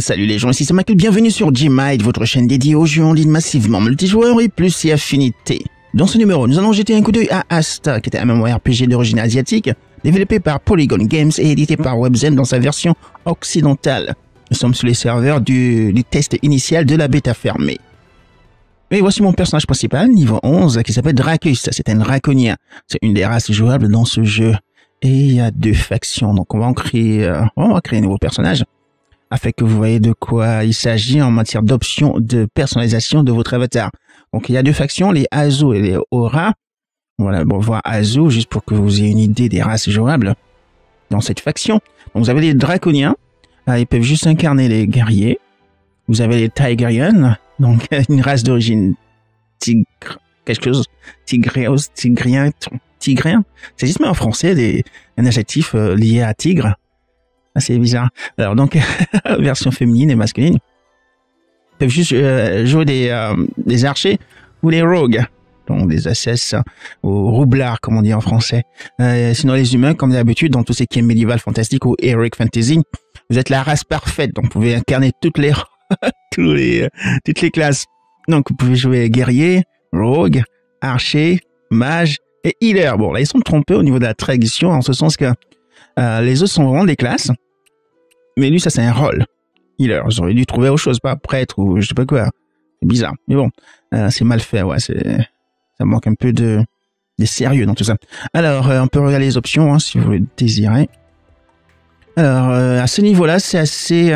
Salut les gens, ici c'est Michael, bienvenue sur Gmite, votre chaîne dédiée aux jeux en ligne massivement multijoueurs et plus si affinités. Dans ce numéro, nous allons jeter un coup d'œil à Asta, qui est un MMORPG d'origine asiatique, développé par Polygon Games et édité par Webzen dans sa version occidentale. Nous sommes sur les serveurs du test initial de la bêta fermée. Et voici mon personnage principal, niveau 11, qui s'appelle Dracus, c'est un draconien. C'est une des races jouables dans ce jeu. Et il y a deux factions, donc on va créer un nouveau personnage, afin que vous voyez de quoi il s'agit en matière d'options de personnalisation de votre avatar. Donc il y a deux factions, les Azu et les Aura. Voilà, bon, voir Azu, juste pour que vous ayez une idée des races jouables dans cette faction. Donc vous avez les Draconiens, ils peuvent juste incarner les guerriers. Vous avez les Tigerians, donc une race d'origine tigre, quelque chose, tigrien, c'est juste même en français un adjectif lié à tigre. Ah, c'est bizarre. Alors donc, version féminine et masculine. Ils peuvent juste jouer des archers ou les rogues, donc des assasses ou roublards comme on dit en français. Sinon les humains, comme d'habitude dans tout ce qui est médiéval fantastique ou heroic fantasy, vous êtes la race parfaite, donc vous pouvez incarner toutes les classes. Donc vous pouvez jouer guerrier, rogue, archer, mage et healer. Bon là ils sont trompés au niveau de la traduction en ce sens que les autres sont vraiment des classes, mais lui ça c'est un rôle. Healer, j'aurais dû trouver autre chose, pas prêtre ou je sais pas quoi. C'est bizarre, mais bon, c'est mal fait, ouais, ça manque un peu de sérieux dans tout ça. Alors, on peut regarder les options hein, si vous le désirez. Alors, à ce niveau-là, c'est assez...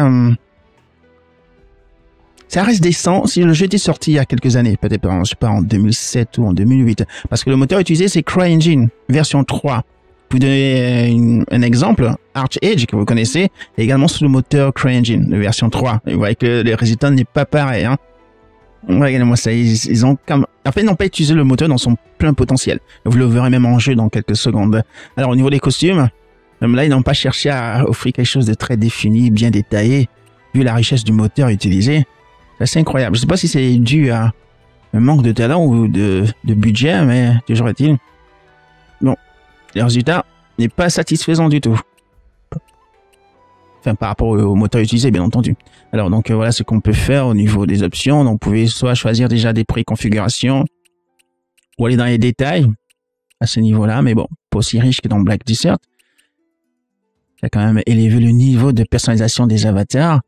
ça reste décent si le jeu était sorti il y a quelques années, peut-être je sais pas, en 2007 ou en 2008, parce que le moteur utilisé c'est CryEngine, version 3. Pour vous donner un exemple, ArcheAge, que vous connaissez, est également sous le moteur CryEngine, de version 3. Et vous voyez que le résultat n'est pas pareil. Hein. Regardez-moi ça, ils ont comme... En fait, ils n'ont pas utilisé le moteur dans son plein potentiel. Vous le verrez même en jeu dans quelques secondes. Alors, au niveau des costumes, même là, ils n'ont pas cherché à offrir quelque chose de très défini, bien détaillé, vu la richesse du moteur utilisé. C'est assez incroyable. Je ne sais pas si c'est dû à un manque de talent ou de budget, mais toujours est-il. Bon. Le résultat n'est pas satisfaisant du tout. Enfin, par rapport au moteur utilisé, bien entendu. Alors, donc, voilà ce qu'on peut faire au niveau des options. Donc, vous pouvez soit choisir déjà des préconfigurations ou aller dans les détails à ce niveau-là. Mais bon, pas aussi riche que dans Black Desert. Ça a quand même élevé le niveau de personnalisation des avatars.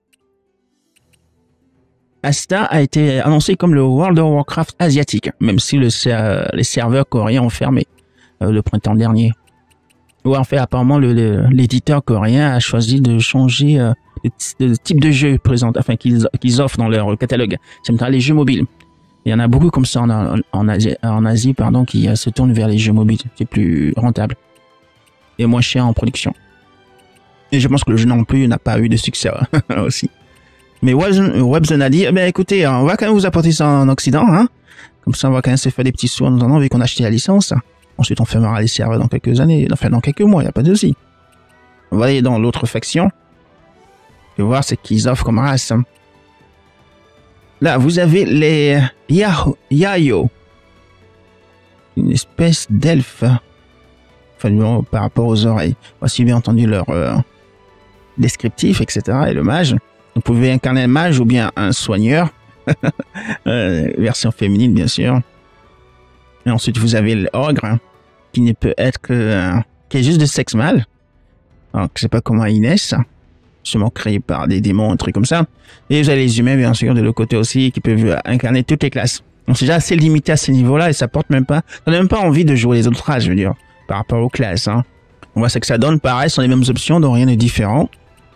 Asta a été annoncé comme le World of Warcraft asiatique, même si les serveurs coréens ont fermé le printemps dernier. Ouais, en fait, apparemment, l'éditeur coréen a choisi de changer le type de jeu présent, enfin qu'ils offrent dans leur catalogue. C'est notamment les jeux mobiles. Il y en a beaucoup comme ça en Asie, pardon, qui se tournent vers les jeux mobiles. C'est plus rentable et moins cher en production. Et je pense que le jeu non plus n'a pas eu de succès aussi. Mais Webzen a dit, eh ben écoutez, on va quand même vous apporter ça en Occident, hein. Comme ça, on va quand même se faire des petits sous en attendant, vu qu'on a acheté la licence. Ensuite, on fermera les serveurs dans quelques années, enfin dans quelques mois, il n'y a pas de souci. On va aller dans l'autre faction et voir ce qu'ils offrent comme race. Là, vous avez les Yayo, une espèce d'elfe. Enfin, par rapport aux oreilles. Voici bien entendu leur descriptif, etc. Et le mage. Vous pouvez incarner un mage ou bien un soigneur. Version féminine, bien sûr. Et ensuite, vous avez l'ogre, qui ne peut être qui est juste de sexe mâle. Alors, je sais pas comment il naissent. Sûrement créé par des démons, un truc comme ça. Et vous avez les humains, bien sûr, de l'autre côté aussi, qui peuvent incarner toutes les classes. Donc, c'est déjà assez limité à ce niveau-là et ça porte même pas, ça n'a même pas envie de jouer les autres races, je veux dire, par rapport aux classes, hein. On voit ce que ça donne. Pareil, ce sont les mêmes options, donc rien de différent.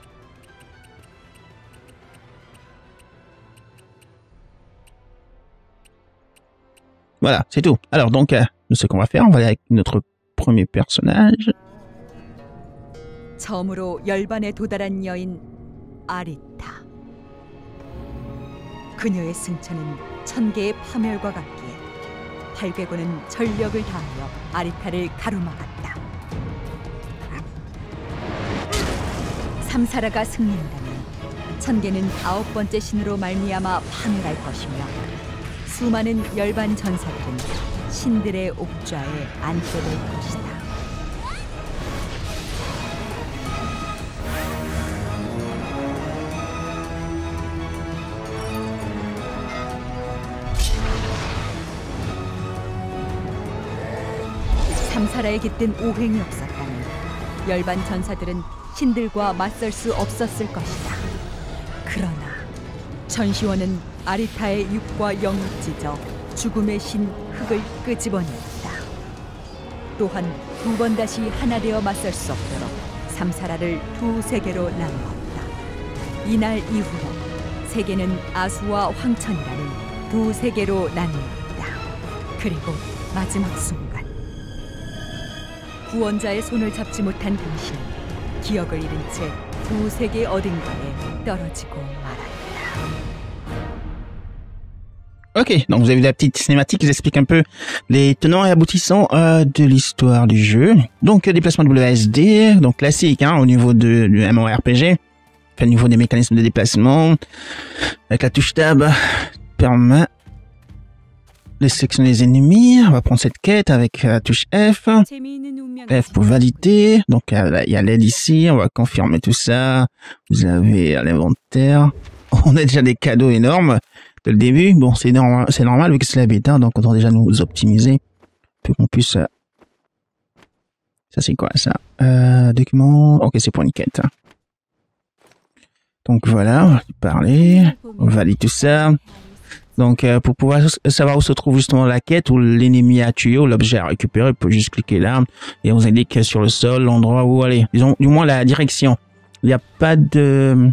Voilà, c'est tout. Alors donc, ce qu'on va faire, on va aller avec notre premier personnage. 처음으로 열반에 도달한 여인 아리타. 그녀의 승천은 천개의 파멸과 같기에 800원은 전력을 다하여 아리타를 가로막았다. 삼사라가 승리한다면 천개는 9번째 신으로 말미암아 파멸할 것이며 수많은 열반 전사들은 신들의 옥좌에 앉게 될 것이다. 삼사라에 깃든 오행이 없었다면 열반 전사들은 신들과 맞설 수 없었을 것이다. 그러나 전시원은 아리타의 육과 영이 찢어 죽음의 신 흑을 끄집어내었다. 또한 두 번 다시 하나 되어 맞설 수 없도록 삼사라를 두 세계로 나누었다. 이날 이후로 세계는 아수와 황천이라는 두 세계로 나누었다. 그리고 마지막 순간 구원자의 손을 잡지 못한 당신은 기억을 잃은 채 두 세계 어딘가에 떨어지고 말았다. Ok, donc vous avez vu la petite cinématique qui explique un peu les tenants et aboutissants de l'histoire du jeu. Donc déplacement WASD, donc classique hein, au niveau du MMORPG, enfin, au niveau des mécanismes de déplacement, avec la touche tab permet de sélectionner les ennemis. On va prendre cette quête avec la touche F. F pour valider. Donc il y a l'aide ici, on va confirmer tout ça. Vous avez l'inventaire. On a déjà des cadeaux énormes dès le début. Bon, c'est normal vu que c'est la bêta, donc on doit déjà nous optimiser pour qu'on puisse... Ça c'est quoi ça? Document... Ok, c'est pour une quête. Donc voilà, on va parler. On valide tout ça. Donc pour pouvoir savoir où se trouve justement la quête ou l'ennemi à tuer ou l'objet à récupérer, vous pouvez juste cliquer là et on vous indique sur le sol l'endroit où aller. Disons du moins la direction. Il n'y a pas de...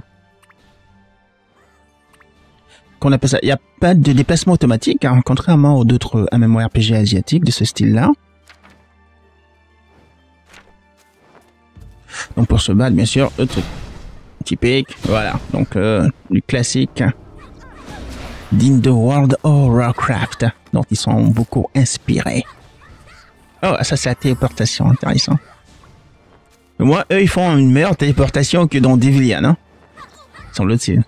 Qu'on appelle ça, il n'y a pas de déplacement automatique, hein, contrairement aux d'autres MMORPG asiatiques de ce style-là. Donc pour se battre, bien sûr, le truc typique, voilà, donc du classique, digne de World of Warcraft, donc ils sont beaucoup inspirés. Oh, ça c'est la téléportation, intéressant. Mais moi, eux, ils font une meilleure téléportation que dans Devilian, hein, semble-t-il.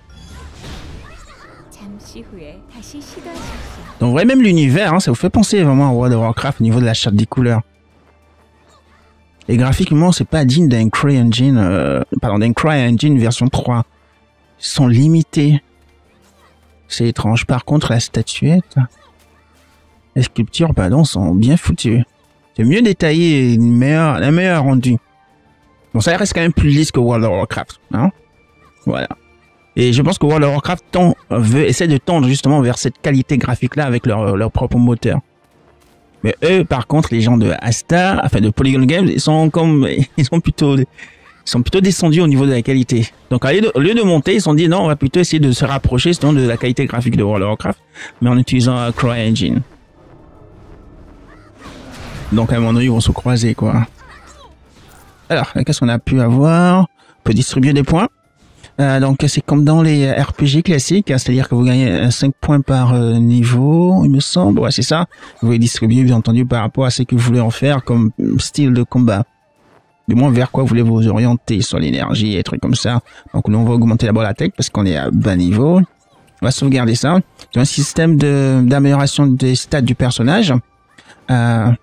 Donc ouais, même l'univers, hein, ça vous fait penser vraiment à World of Warcraft au niveau de la charte des couleurs. Et graphiquement, c'est pas digne d'un CryEngine, d'un CryEngine version 3. Ils sont limités. C'est étrange. Par contre, la statuette, les sculptures, pardon, sont bien foutues. C'est mieux détaillé et la meilleure rendue. Bon, ça reste quand même plus lisse que World of Warcraft, hein. Voilà. Et je pense que World of Warcraft essaie de tendre justement vers cette qualité graphique-là avec leur propre moteur. Mais eux, par contre, les gens de Asta, enfin de Polygon Games, ils sont plutôt descendus au niveau de la qualité. Donc, au lieu de monter, ils se sont dit non, on va plutôt essayer de se rapprocher sinon de la qualité graphique de World of Warcraft, mais en utilisant CryEngine. Donc, à un moment donné, ils vont se croiser, quoi. Alors, qu'est-ce qu'on a pu avoir? On peut distribuer des points. Donc c'est comme dans les RPG classiques, hein, c'est-à-dire que vous gagnez 5 points par niveau, il me semble, ouais c'est ça. Vous pouvez distribuer bien entendu par rapport à ce que vous voulez en faire comme style de combat. Du moins vers quoi vous voulez vous orienter, sur l'énergie et trucs comme ça. Donc nous on va augmenter d'abord la tech parce qu'on est à bas niveau. On va sauvegarder ça. C'est un système d'amélioration des stats du personnage. De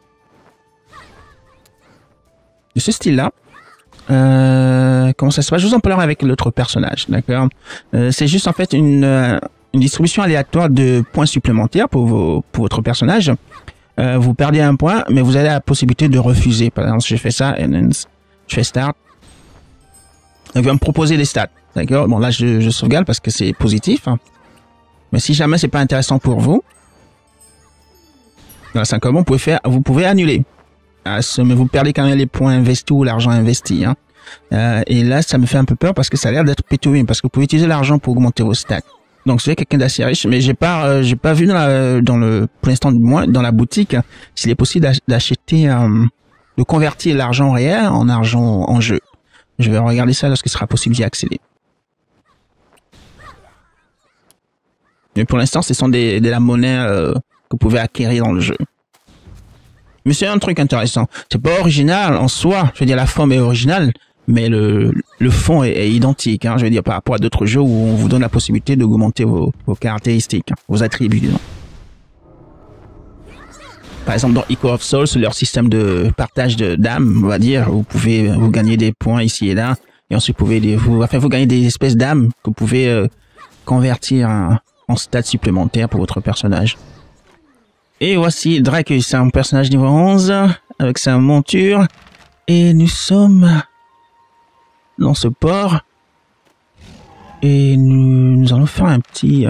ce style-là. Comment ça se passe? Je vous en parlerai avec l'autre personnage, d'accord? C'est juste en fait une distribution aléatoire de points supplémentaires pour votre personnage. Vous perdez un point, mais vous avez la possibilité de refuser. Par exemple, si je fais ça, et je fais start. Il va me proposer des stats, d'accord? Bon là je sauvegarde parce que c'est positif. Hein. Mais si jamais c'est pas intéressant pour vous, dans la 5 vous pouvez annuler. Mais vous perdez quand même les points investis ou l'argent investi. Hein. Et là, ça me fait un peu peur parce que ça a l'air d'être pay-to-win parce que vous pouvez utiliser l'argent pour augmenter vos stats. Donc, c'est quelqu'un d'assez riche, mais j'ai pas vu pour l'instant du moins dans la boutique s'il est possible d'acheter, de convertir l'argent réel en argent en jeu. Je vais regarder ça lorsqu'il sera possible d'y accéder. Mais pour l'instant, ce sont de la monnaie que vous pouvez acquérir dans le jeu. Mais c'est un truc intéressant. C'est pas original en soi. Je veux dire, la forme est originale, mais le fond est identique. Hein, je veux dire, par rapport à d'autres jeux où on vous donne la possibilité d'augmenter vos caractéristiques, vos attributs, disons. Par exemple, dans Echo of Souls, leur système de partage d'âmes, on va dire, vous pouvez vous gagner des points ici et là, et ensuite vous pouvez vous gagner des espèces d'âmes que vous pouvez convertir en stats supplémentaires pour votre personnage. Et voici Drake, c'est un personnage niveau 11. avec sa monture. Et nous sommes dans ce port. Et nous allons faire un petit...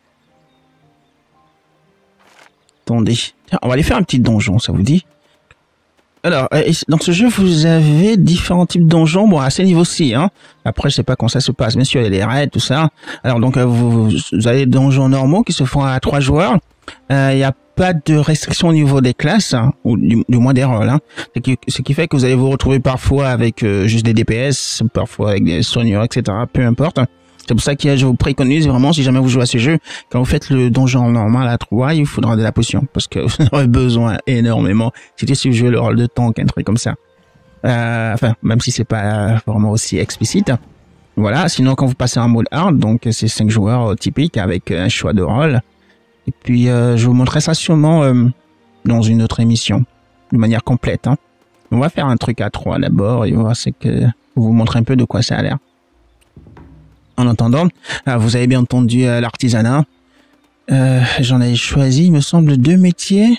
Attendez. Tiens, on va aller faire un petit donjon, ça vous dit? Alors, dans ce jeu, vous avez différents types de donjons, bon, à ces niveaux-ci, hein. Après, je sais pas comment ça se passe. Bien sûr, il y a les raids, tout ça. Alors, donc, vous avez des donjons normaux qui se font à 3 joueurs. Il n'y a pas de restriction au niveau des classes, hein, ou du moins des rôles, hein. Ce qui fait que vous allez vous retrouver parfois avec juste des DPS, parfois avec des soigneurs, etc. Peu importe. C'est pour ça que je vous préconise vraiment, si jamais vous jouez à ce jeu, quand vous faites le donjon normal à 3, il vous faudra de la potion. Parce que vous en aurez besoin énormément. C'était si vous jouez le rôle de tank, un truc comme ça. Enfin, même si c'est pas vraiment aussi explicite. Voilà. Sinon, quand vous passez en mode hard, donc c'est 5 joueurs typiques avec un choix de rôle. Et puis, je vous montrerai ça sûrement dans une autre émission. De manière complète, hein. On va faire un truc à 3 d'abord et on va vous montrer un peu de quoi ça a l'air. En attendant, vous avez bien entendu l'artisanat. J'en ai choisi, il me semble, 2 métiers.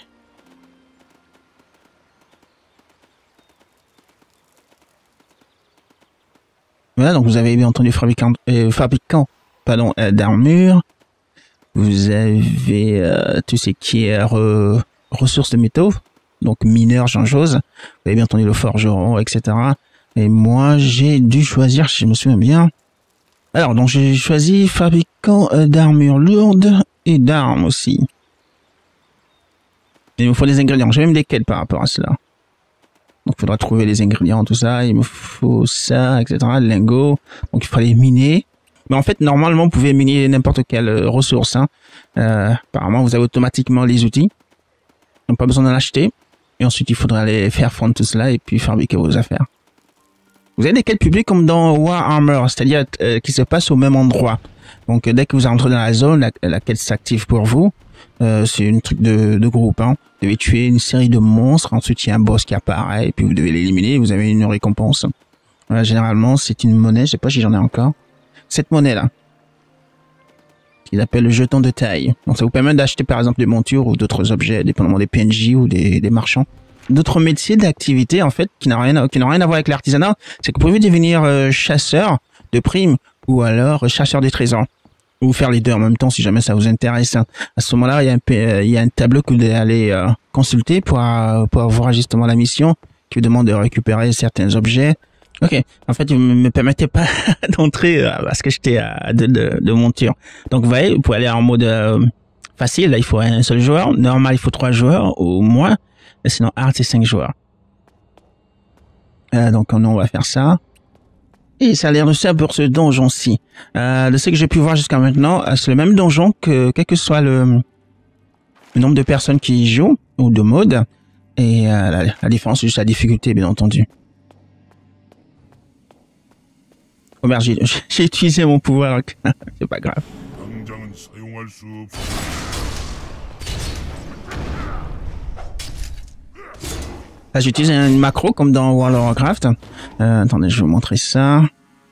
Voilà, donc vous avez bien entendu fabricant d'armure. Vous avez tout ce qui est ressources de métaux, donc mineurs, genre chose. Vous avez bien entendu le forgeron, etc. Et moi, j'ai dû choisir, si je me souviens bien. Alors, donc j'ai choisi fabricant d'armure lourde et d'armes aussi. Il me faut des ingrédients. J'ai même des quêtes par rapport à cela. Donc, il faudra trouver les ingrédients, tout ça. Il me faut ça, etc. Le lingot. Donc, il faut les miner. Mais en fait, normalement, vous pouvez miner n'importe quelle ressource, hein. Apparemment, vous avez automatiquement les outils. Donc, pas besoin d'en acheter. Et ensuite, il faudra aller faire fondre tout cela et puis fabriquer vos affaires. Vous avez des quêtes publiques comme dans Warhammer, c'est-à-dire qui se passent au même endroit. Donc dès que vous entrez dans la zone, la quête s'active pour vous. C'est une truc de groupe, hein. Vous devez tuer une série de monstres, ensuite il y a un boss qui apparaît, et puis vous devez l'éliminer, vous avez une récompense. Voilà, généralement c'est une monnaie, je sais pas si j'en ai encore. Cette monnaie-là, qu'ils appellent le jeton de taille. Donc ça vous permet d'acheter par exemple des montures ou d'autres objets, dépendamment des PNJ ou des marchands. D'autres métiers d'activité en fait qui n'ont rien à voir avec l'artisanat, c'est que vous pouvez devenir chasseur de primes ou alors chasseur des trésors ou faire les deux en même temps si jamais ça vous intéresse. À ce moment-là, il y a un tableau que vous devez aller consulter pour voir justement la mission qui vous demande de récupérer certains objets. Ok, en fait, vous me permettez pas d'entrer parce que j'étais de monture. Donc vous voyez, vous pouvez aller en mode facile, là il faut un seul joueur, normal il faut 3 joueurs au moins. Et sinon, hard, c'est 5 joueurs. Donc, on va faire ça. Et ça a l'air de ça pour ce donjon-ci. De ce que j'ai pu voir jusqu'à maintenant, c'est le même donjon que quel que soit le nombre de personnes qui y jouent, ou de modes. Et la différence, c'est juste la difficulté, bien entendu. Oh merde, j'ai utilisé mon pouvoir. C'est pas grave. Là, j'utilise une macro comme dans World of Warcraft. Attendez, je vais vous montrer ça.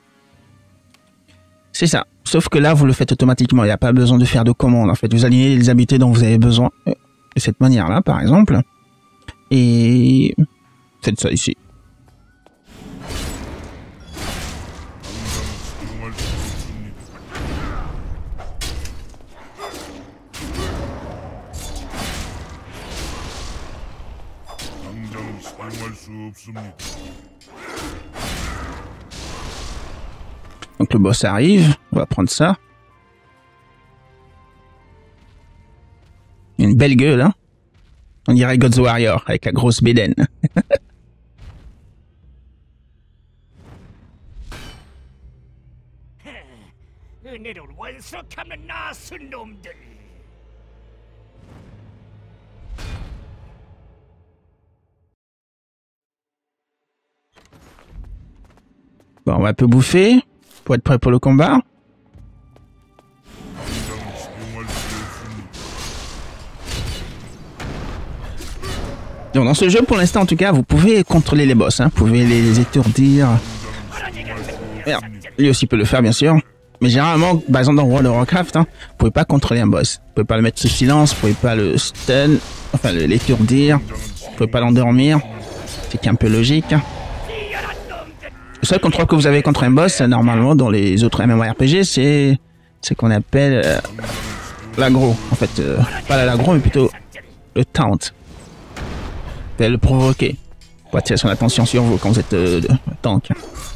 C'est ça. Sauf que là, vous le faites automatiquement. Il n'y a pas besoin de faire de commande. En fait, vous alignez les habiletés dont vous avez besoin. De cette manière-là, par exemple. Et faites ça ici. Donc le boss arrive, on va prendre ça. Une belle gueule, hein. On dirait God's Warrior avec la grosse bédaine. Bon, on va un peu bouffer pour être prêt pour le combat. Donc, dans ce jeu, pour l'instant, en tout cas, vous pouvez contrôler les boss, hein. Vous pouvez les étourdir. Merde. Lui aussi peut le faire, bien sûr. Mais généralement, par exemple, dans World of Warcraft, hein, vous pouvez pas contrôler un boss. Vous pouvez pas le mettre sous silence, vous pouvez pas le stun, enfin, l'étourdir. Vous pouvez pas l'endormir. C'est un peu logique. Le seul contrôle que vous avez contre un boss, normalement, dans les autres MMORPG, c'est ce qu'on appelle l'aggro. En fait, pas l'aggro, mais plutôt le taunt. C'est le provoquer. Pour attirer son attention sur vous quand vous êtes tank.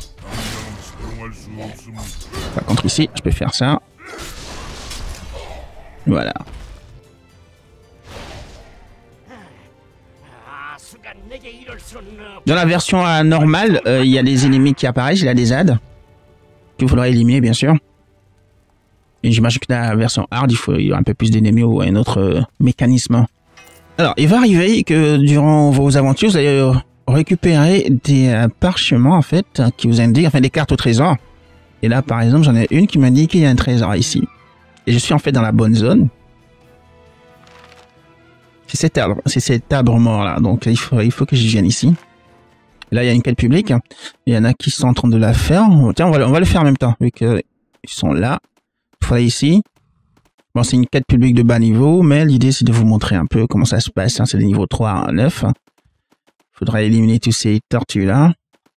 Par contre, ici, je peux faire ça. Voilà. Dans la version normale, il y a des ennemis qui apparaissent, il y a des ZAD qu'il faudra éliminer, bien sûr. Et j'imagine que dans la version hard, il y a un peu plus d'ennemis ou un autre mécanisme. Alors, il va arriver que durant vos aventures, vous allez récupérer des parchemins, en fait, qui vous indiquent, enfin, des cartes au trésor. Et là, par exemple, j'en ai une qui m'indique qu'il y a un trésor ici. Et je suis en fait dans la bonne zone. C'est cet arbre mort là, donc il faut que j'y vienne ici. Et là, il y a une quête publique. Il y en a qui sont en train de la faire. Tiens, on va le faire en même temps, vu qu'ils sont là. Il faut aller ici. Bon, c'est une quête publique de bas niveau, mais l'idée c'est de vous montrer un peu comment ça se passe. Hein. C'est le niveau 3 à 9. Il faudra éliminer tous ces tortues là.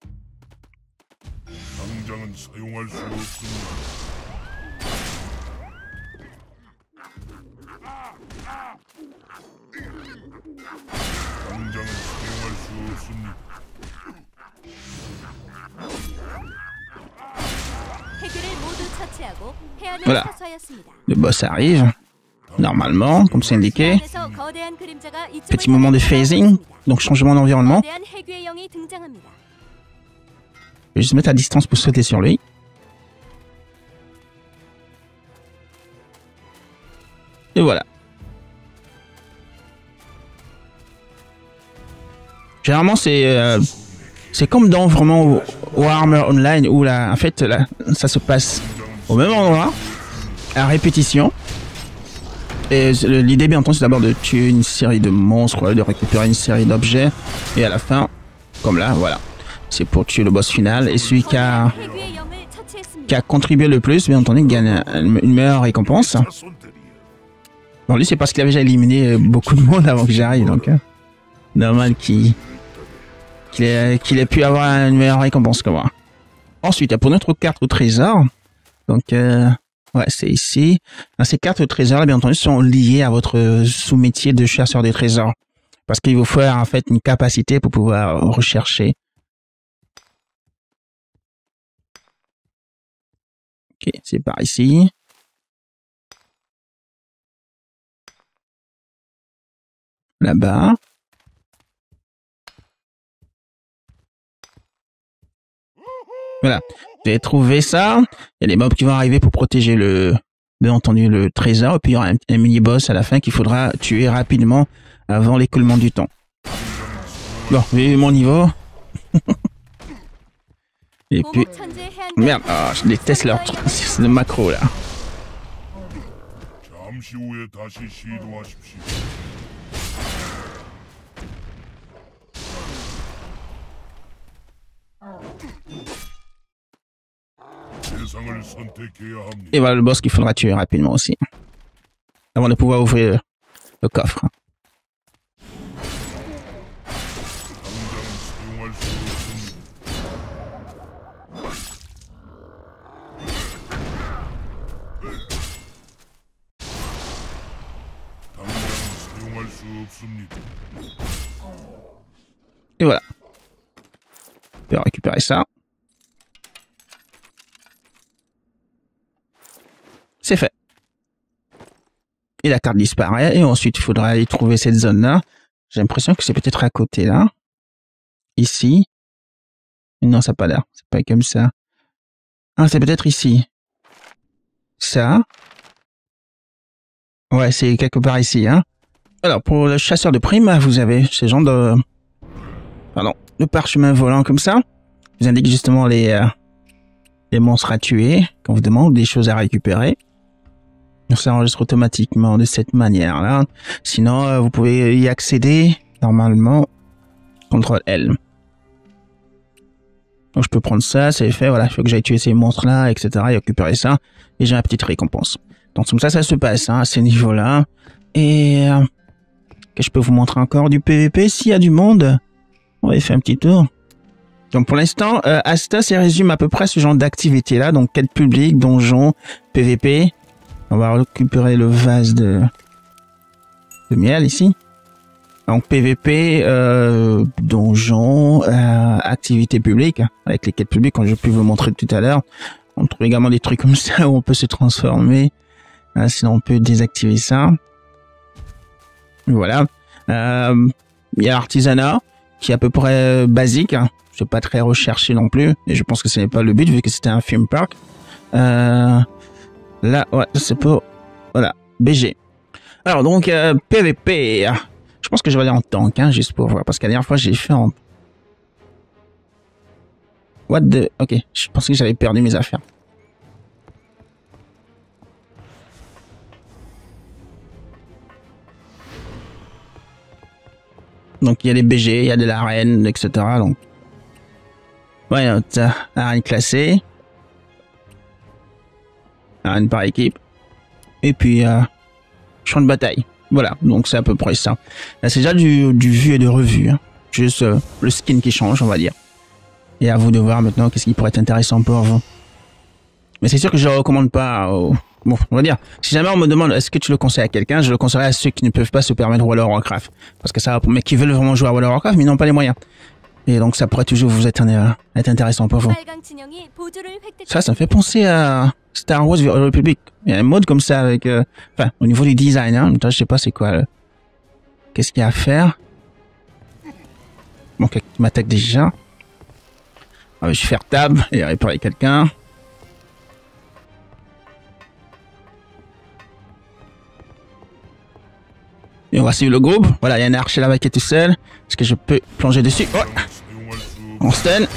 Voilà, le boss arrive, normalement, comme c'est indiqué. Petit moment de phasing, donc changement d'environnement. Je vais juste mettre à distance pour sauter sur lui. Et voilà. Généralement, c'est comme dans vraiment Warhammer Online où là, en fait, là, ça se passe au même endroit, à répétition. Et l'idée, bien entendu, c'est d'abord de tuer une série de monstres, de récupérer une série d'objets. Et à la fin, comme là, voilà. C'est pour tuer le boss final. Et celui qui a contribué le plus, bien entendu, gagne une meilleure récompense. Bon, lui, c'est parce qu'il avait déjà éliminé beaucoup de monde avant que j'arrive. Donc, normal qu'il ait pu avoir une meilleure récompense que moi. Ensuite, pour notre carte au trésor, donc, ouais, c'est ici. Ces cartes au trésor, là, bien entendu, sont liées à votre sous-métier de chasseur des trésors. Parce qu'il vous faut, en fait, une capacité pour pouvoir rechercher. Ok, c'est par ici. Là-bas. Voilà. Vous allez trouver ça. Il y a des mobs qui vont arriver pour protéger bien entendu, le trésor. Et puis il y aura un mini-boss à la fin qu'il faudra tuer rapidement avant l'écoulement du temps. Bon, vu mon niveau. Et puis... Merde, oh, je déteste leur le macro là. Et voilà le boss qu'il faudra tuer rapidement aussi. Avant de pouvoir ouvrir le coffre. Et voilà. On peut récupérer ça. C'est fait. Et la carte disparaît. Et ensuite, il faudra aller trouver cette zone-là. J'ai l'impression que c'est peut-être à côté, là. Ici. Non, ça n'a pas l'air. C'est pas comme ça. Ah, c'est peut-être ici. Ça. Ouais, c'est quelque part ici, hein. Alors, pour le chasseur de primes, vous avez ce genre de... Pardon. De parchemin volant comme ça. Vous indique justement les monstres à tuer. Quand vous demande des choses à récupérer. Ça enregistre automatiquement de cette manière-là. Sinon, vous pouvez y accéder normalement. CTRL L. Donc je peux prendre ça, c'est fait. Voilà, il faut que j'aille tuer ces monstres-là, etc. et récupérer ça. Et j'ai ma petite récompense. Donc comme ça se passe hein, à ce niveau-là. Et que je peux vous montrer encore du PVP s'il y a du monde. On va y faire un petit tour. Donc pour l'instant, Asta, ça résume à peu près ce genre d'activité-là. Donc quête publique, donjon, PVP. On va récupérer le vase de miel ici. Donc PVP, donjon, activité publique, avec les quêtes publiques, comme j'ai pu vous montrer tout à l'heure. On trouve également des trucs comme ça où on peut se transformer. Sinon on peut désactiver ça. Voilà. Il y a l'artisanat, qui est à peu près basique. Hein. C'est pas très recherché non plus. Et je pense que ce n'est pas le but, vu que c'était un theme park. Là, ouais, c'est pour... Voilà, BG. Alors donc, PVP. Je pense que je vais aller en tank, hein, juste pour voir. Parce que la dernière fois, j'ai fait en... What the... Ok, je pensais que j'avais perdu mes affaires. Donc il y a des BG, il y a de l'arène, etc. Donc... Ouais, arène classée. Arène par équipe. Et puis, champ de bataille. Voilà, donc c'est à peu près ça. Là, c'est déjà du vu et de revu. Hein. Juste le skin qui change, on va dire. Et à vous de voir maintenant qu'est-ce qui pourrait être intéressant pour vous. Mais c'est sûr que je ne recommande pas... Bon, on va dire, si jamais on me demande est-ce que tu le conseilles à quelqu'un, je le conseillerais à ceux qui ne peuvent pas se permettre World of Warcraft. Parce que ça, mais qui veulent vraiment jouer à World of Warcraft, mais ils n'ont pas les moyens. Et donc ça pourrait toujours vous être intéressant pour vous. Ça me fait penser à Star Wars The Old Republic. Il y a un mode comme ça avec... Enfin, au niveau du design, hein. Je sais pas c'est quoi... Qu'est-ce qu'il y a à faire? Bon, quelqu'un m'attaque déjà. Je vais faire tab et réparer quelqu'un. Et on va suivre le groupe. Voilà, il y a un archer là-bas qui est tout seul. Est-ce que je peux plonger dessus? Oh, on stun.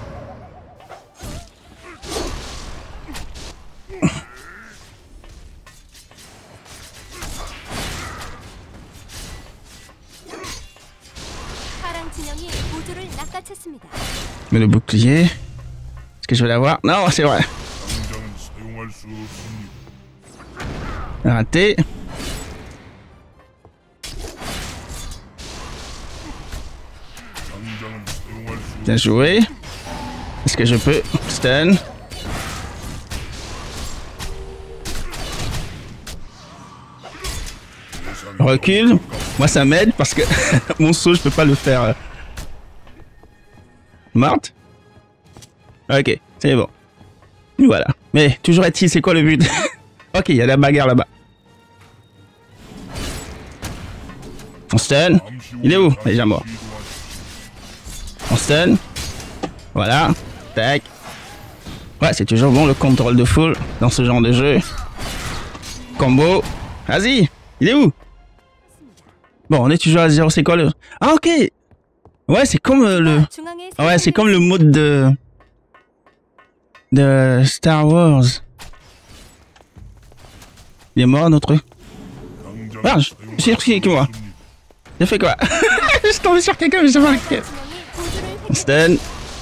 Mais le bouclier... Est-ce que je vais l'avoir? Non, c'est vrai. Raté. Bien joué. Est-ce que je peux stun? Recule. Moi ça m'aide parce que mon saut je peux pas le faire. Morte. Ok, c'est bon. Voilà. Mais toujours est-il, c'est quoi le but? Ok, il y a la bagarre là-bas. On stun. Il est où? Il est déjà mort. On stun. Voilà. Tac. Ouais, c'est toujours bon le contrôle de full dans ce genre de jeu. Combo. Vas-y. Il est où? Bon, on est toujours à 0. C'est quoi le... Ah, ok. Ouais, c'est comme le... Ouais, c'est comme le mode de Star Wars. Il est mort, notre... Ah, je suis sûr que moi. J'ai fait quoi? Je suis tombé sur quelqu'un, mais je sais pas lequel. Stun.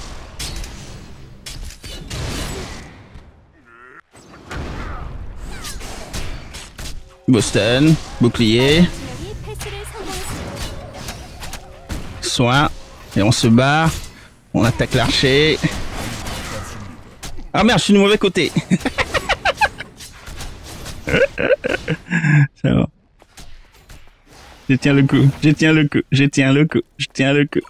Stun. Bouclier. Soin. Et on se barre. On attaque l'archer. Ah merde, je suis du mauvais côté. C'est bon. Je tiens le coup. Je tiens le coup. Je tiens le coup. Je tiens le coup.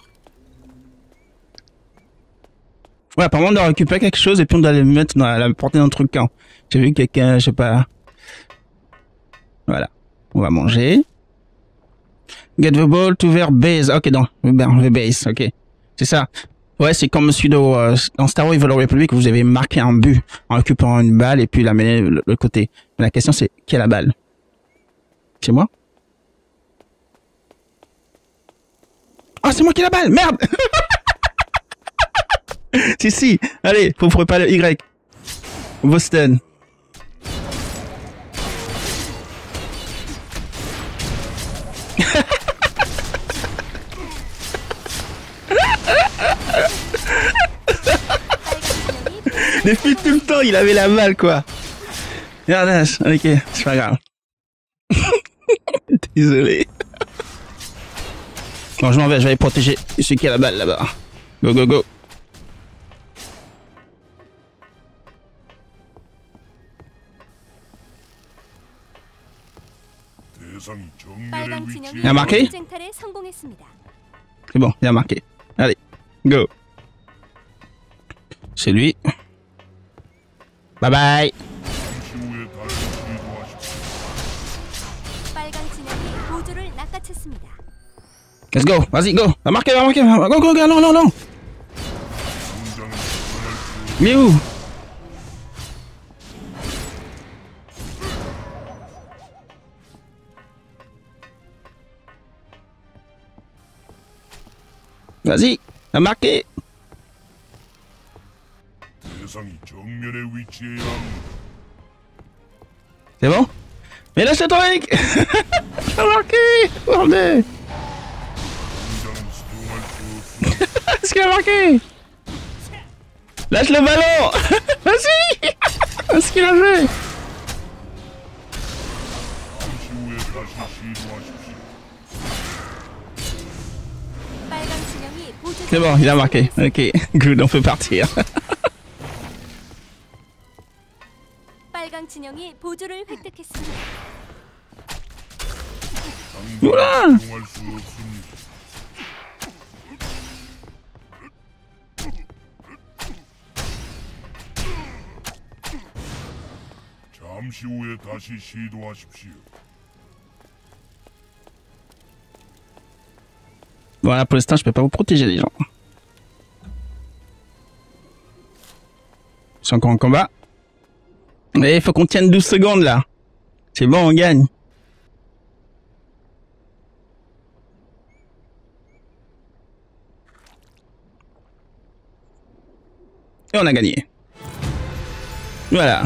Ouais, apparemment on doit récupérer quelque chose et puis on doit le mettre dans la portée d'un truc quand. J'ai vu quelqu'un, je sais pas. Voilà. On va manger. Get the ball to their base. Ok, non. The base, ok. C'est ça. Ouais, c'est comme celui dans Star Wars The Old Republic, vous avez marqué un but en récupérant une balle et puis l'amener de l'autre côté. Mais la question c'est, qui a la balle? C'est moi? Ah, c'est moi qui ai la balle! Merde! Si. Allez, faut préparer le Y. Boston. Depuis tout le temps, il avait la balle, quoi. Regarde, ok, c'est pas grave. Désolé. Bon, je m'en vais, je vais aller protéger celui qui a la balle là-bas. Go, go, go. Il a marqué? C'est bon, il a marqué. Allez, go. C'est lui. Bye bye. Let's go, vas-y, go. Va marquer, go, go, go, non, non, non. Mais où? Vas-y, va marquer. C'est bon? Mais lâche le truc. Va marquer. Bordel. Est-ce qu'il a marqué? Lâche le ballon. Vas-y. Est-ce qu'il a fait? C'est bon, il a marqué. Ok, good, on peut partir. Oula! Voilà, pour l'instant, je peux pas vous protéger les gens. C'est encore en combat. Mais il faut qu'on tienne 12 secondes là. C'est bon, on gagne. Et on a gagné. Voilà.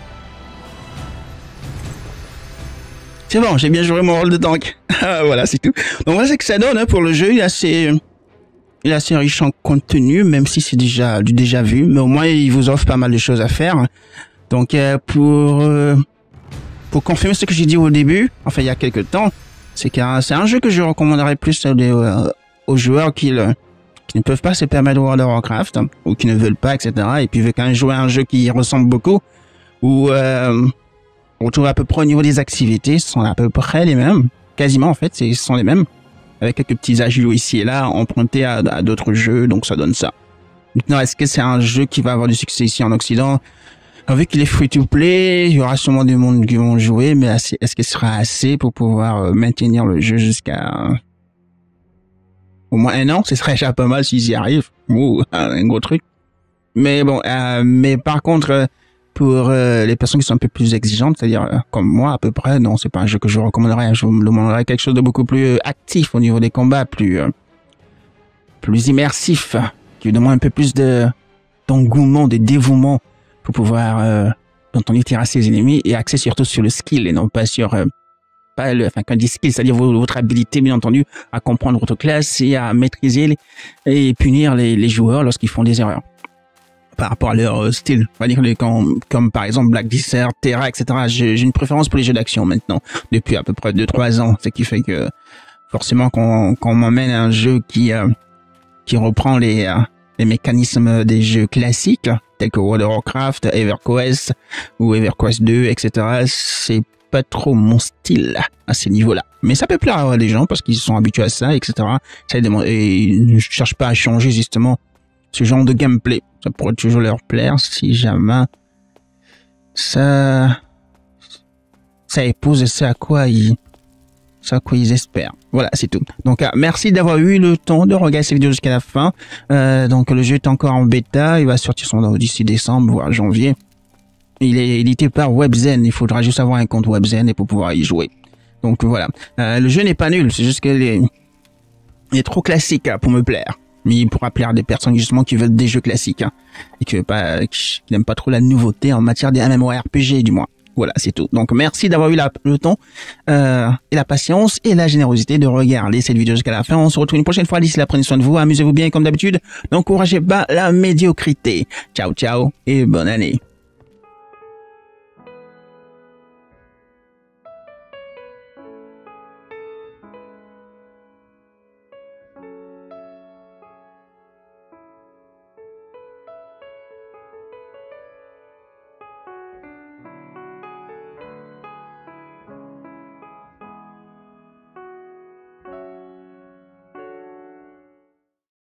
C'est bon, j'ai bien joué mon rôle de tank. Voilà, c'est tout. Donc voilà ce que ça donne hein, pour le jeu. Il est assez riche en contenu, même si c'est déjà du déjà vu. Mais au moins, il vous offre pas mal de choses à faire. Donc pour confirmer ce que j'ai dit au début, enfin il y a quelques temps, c'est un jeu que je recommanderais plus aux joueurs qui ne peuvent pas se permettre World of Warcraft ou qui ne veulent pas, etc. Et puis veulent quand même jouer à un jeu qui ressemble beaucoup, où on retrouve à peu près au niveau des activités, ce sont à peu près les mêmes, quasiment en fait, ce sont les mêmes, avec quelques petits ajouts ici et là, empruntés à d'autres jeux, donc ça donne ça. Maintenant, est-ce que c'est un jeu qui va avoir du succès ici en Occident? Vu qu'il est free-to-play, il y aura sûrement du monde qui vont jouer, mais est-ce qu'il sera assez pour pouvoir maintenir le jeu jusqu'à au moins 1 an? Ce serait déjà pas mal s'ils y arrivent. Ouh, un gros truc. Mais bon, mais par contre, pour les personnes qui sont un peu plus exigeantes, c'est-à-dire comme moi à peu près, non, c'est pas un jeu que je recommanderais. Je vous demanderais quelque chose de beaucoup plus actif au niveau des combats, plus immersif, qui demande un peu plus d'engouement, de dévouement pour pouvoir d'entendre tirer à ses ennemis et axer surtout sur le skill et non pas sur quand on dit skill, c'est-à-dire votre habilité bien entendu à comprendre votre classe et à maîtriser et punir les joueurs lorsqu'ils font des erreurs par rapport à leur style. On va dire comme par exemple Black Desert, Terra, etc. J'ai une préférence pour les jeux d'action maintenant depuis à peu près 2-3 ans, ce qui fait que forcément quand on m'emmène un jeu qui reprend les mécanismes des jeux classiques tels que World of Warcraft, EverQuest ou EverQuest 2, etc. C'est pas trop mon style à ces niveaux-là. Mais ça peut plaire à des gens parce qu'ils sont habitués à ça, etc. Et ils ne cherchent pas à changer justement ce genre de gameplay. Ça pourrait toujours leur plaire si jamais ça épouse ce à quoi ils espèrent. Voilà, c'est tout. Donc, merci d'avoir eu le temps de regarder cette vidéo jusqu'à la fin. Donc, le jeu est encore en bêta. Il va sortir d'ici décembre, voire janvier. Il est édité par Webzen. Il faudra juste avoir un compte Webzen et pour pouvoir y jouer. Donc, voilà. Le jeu n'est pas nul. C'est juste qu'il est trop classique pour me plaire. Mais il pourra plaire à des personnes justement qui veulent des jeux classiques. Et qui n'aiment pas trop la nouveauté en matière des MMORPG, du moins. Voilà, c'est tout. Donc, merci d'avoir eu le temps et la patience et la générosité de regarder cette vidéo jusqu'à la fin. On se retrouve une prochaine fois. D'ici là, prenez soin de vous. Amusez-vous bien comme d'habitude. N'encouragez pas la médiocrité. Ciao, ciao et bonne année.